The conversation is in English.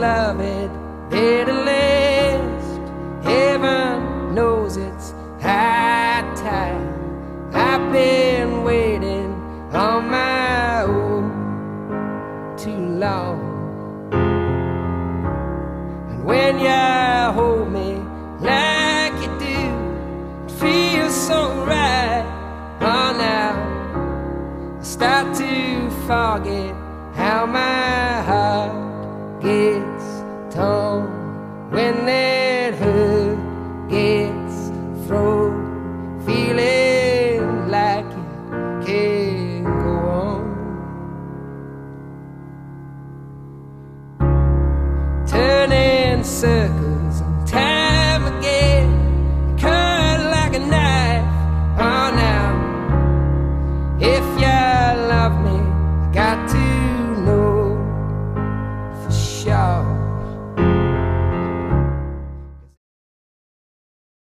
love it, it'll last. Heaven knows it's high time. I've been waiting on my own too long. And when you hold me like you do, it feels so right. Oh, now I start to forget how my heart gets torn when that hurt gets thrown, feeling like it can't go on. Turning circles and time